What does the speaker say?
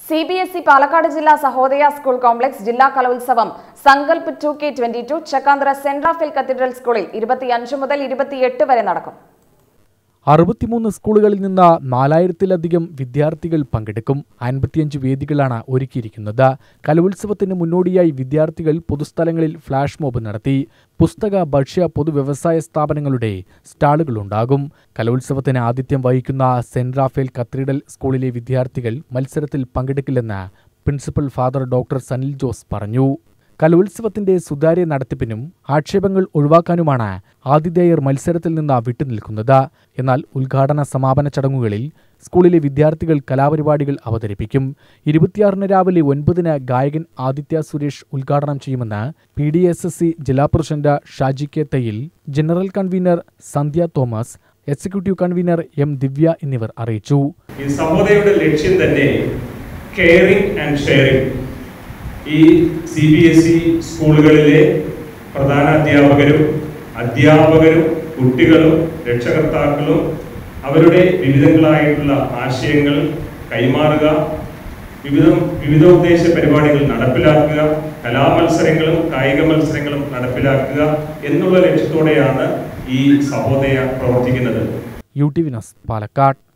CBSE Palakkad ജില്ലാ Sahodaya school complex ജില്ലാ കലോത്സവം Sankalp 2K22 Chakkanthara saint Raphael cathedral സ്കൂളിൽ 25 മുതൽ 28 വരെ നടക്കും. 63 സ്കൂളുകളിൽ നിന്ന് 4000-ലധികം വിദ്യാർത്ഥികൾ പങ്കെടുക്കും. 55 വേദികളാണ് ഒരുക്കിയിരിക്കുന്നത്. കലോത്സവത്തിന് മുന്നോടിയായി വിദ്യാർത്ഥികൾ പൊതുസ്ഥലങ്ങളിൽ ഫ്ലാഷ് മോബ് നടത്തി. പുസ്തക, ഭക്ഷ്യ, പൊതുവ്യവസായ സ്ഥാപനങ്ങളുടെ സ്റ്റാളുകളുണ്ടാകും. കലോത്സവത്തിന് ആതിഥ്യം വഹിക്കുന്ന സെന്റ് റാഫേൽ കത്തീഡ്രൽ സ്കൂളിലെ വിദ്യാർത്ഥികൾ മത്സരത്തിൽ പങ്കെടുക്കില്ലെന്ന് principal father doctor Sanil Jose പറഞ്ഞു. കലോത്സവത്തിന്റെ സുതാര്യ നടത്തിപ്പിനും ആക്ഷേപങ്ങൾ ഒഴിവാക്കാനുമാണ് ആതിഥേയർ മത്സരത്തിൽ നിന്ന് വിട്ടുനിൽക്കുന്നത്. എന്നാൽ ഉദ്ഘാടന സമാപന ചടങ്ങുകളിൽ സ്കൂളിലെ വിദ്യാർത്ഥികൾ കലാപരിപാടികൾ അവതരിപ്പിക്കും. 26 രാവിലെ 9 ഗായകൻ ആദിത്യ സുരേഷ് ഉദ്ഘാടനം ചെയ്യുമെന്ന് PDSSC ജില്ലാ president Shaji K Thayyil, general convener Sandhya Thomas, executive convener M Divya എന്നിവർ അറിയിച്ചു. ഈ സഹോദയയുടെ ലക്ഷ്യം തന്നെ കെയറിംഗ് ആൻഡ് ഷെയറിംഗ്. ഈ CBSE സ്കൂളുകളിലെ പ്രധാന അധ്യാപകരും കുട്ടികളും രക്ഷകർത്താക്കളും അവരുടെ വിവിധങ്ങളായിട്ടുള്ള ആശയങ്ങൾ കൈമാറുക, വിവിധോദ്ദേശ പരിപാടികൾ നടപ്പിലാക്കുക, കലാമത്സരങ്ങളും കായിക മത്സരങ്ങളും നടപ്പിലാക്കുക എന്നുള്ള ലക്ഷ്യത്തോടെയാണ് ഈ സഹോദയ പ്രവർത്തിക്കുന്നത്. UTV news Palakkad.